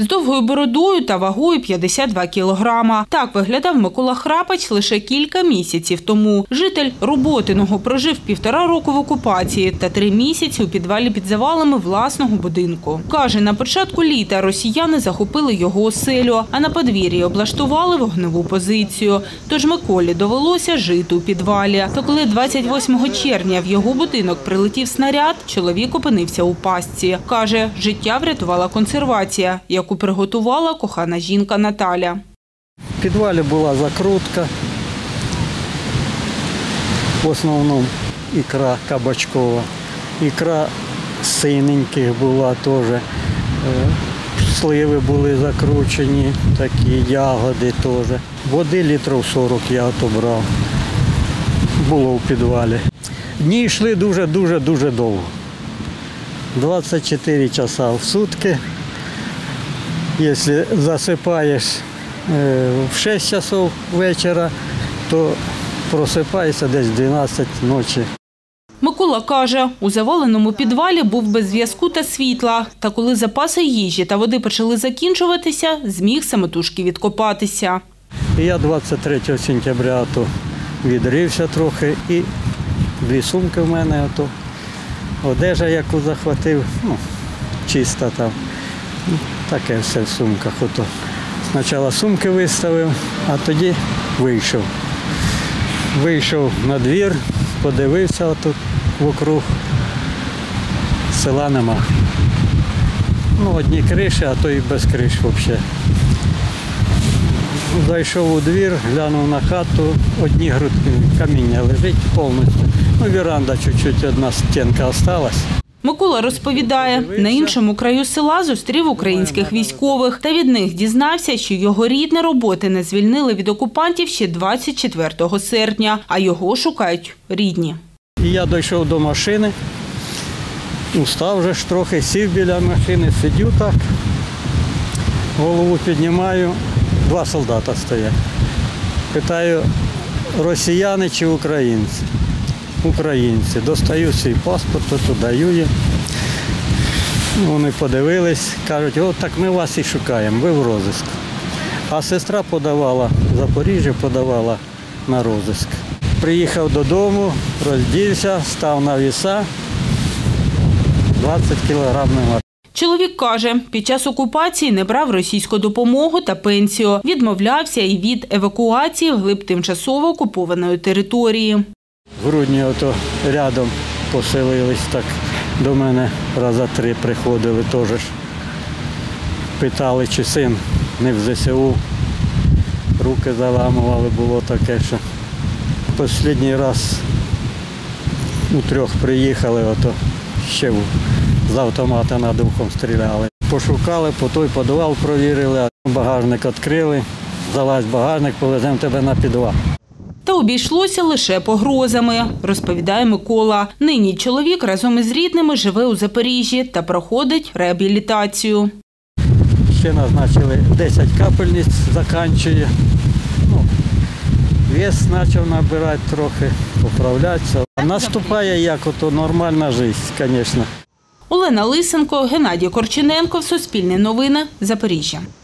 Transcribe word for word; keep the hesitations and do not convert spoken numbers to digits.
з довгою бородою та вагою п'ятдесят два кілограма. Так виглядав Микола Храпач лише кілька місяців тому. Житель Роботиного прожив півтора року в окупації та три місяці у підвалі під завалами власного будинку. Каже, на початку літа росіяни захопили його оселю, а на подвір'ї облаштували вогневу позицію. Тож Миколі довелося жити у підвалі. То коли двадцять восьмого червня в його будинок прилетів снаряд, чоловік опинився у пастці. Каже, життя врятувала консервація, яку приготувала кохана жінка Наталя. В підвалі була закрутка, в основному ікра кабачкова, ікра синеньких була теж, сливи були закручені, такі ягоди теж. Води літрів сорок я отобрав, було в підвалі. Дні йшли дуже-дуже-дуже довго. двадцять чотири часа в сутки. Якщо засипаєш в шість часов вечора, то просипаєшся десь в дванадцять ночі. Микола каже, у заваленому підвалі був без зв'язку та світла. Та коли запаси їжі та води почали закінчуватися, зміг самотужки відкопатися. І я двадцять третього сентября то відрився трохи, і дві сумки в мене, ото, одежа, яку захватив, ну, чиста там, таке все в сумках. Ото. Спочатку сумки виставив, а тоді вийшов. Вийшов на двір, подивився отут вокруг, села нема. Ну, одні криші, а то і без криш взагалі. Зайшов у двір, глянув на хату, одні грудки каміння лежить повністю. Ну, віранда чуть-чуть, одна стінка залишилась. Микола розповідає, на іншому краю села зустрів українських військових та від них дізнався, що його рідне Роботине звільнили від окупантів ще двадцять четвертого серпня, а його шукають рідні. І я дійшов до машини, устав вже ж трохи, сів біля машини, сидю так, голову піднімаю, два солдата стоять. Питаю, росіяни чи українці? Українці. Достаю свій паспорт, то даю їм. Вони подивились, кажуть, от так ми вас і шукаємо, ви в розиску. А сестра подавала, в Запоріжжі подавала на розиск. Приїхав додому, роздівся, став на віса, двадцять кілограм нема. Чоловік каже, під час окупації не брав російську допомогу та пенсію. Відмовлявся і від евакуації вглиб тимчасово окупованої території. В грудні ото рядом поселились, так до мене рази три приходили теж. Питали, чи син не в зе се у. Руки заламували, було таке, що. Останній раз у трьох приїхали, ото ще з автомата над ухом стріляли. Пошукали, по той підвал провірили, багажник відкрили, залазь в багажник, повеземо тебе на підвал. Та обійшлося лише погрозами, розповідає Микола. Нині чоловік разом із рідними живе у Запоріжжі та проходить реабілітацію. Ще назначили десять капельниць, закінчує. Ну, вес почав набирати трохи, поправлятися. Наступає як ото нормальна життя, звісно. Олена Лисенко, Геннадій Корчененко, Суспільне новини, Запоріжжя.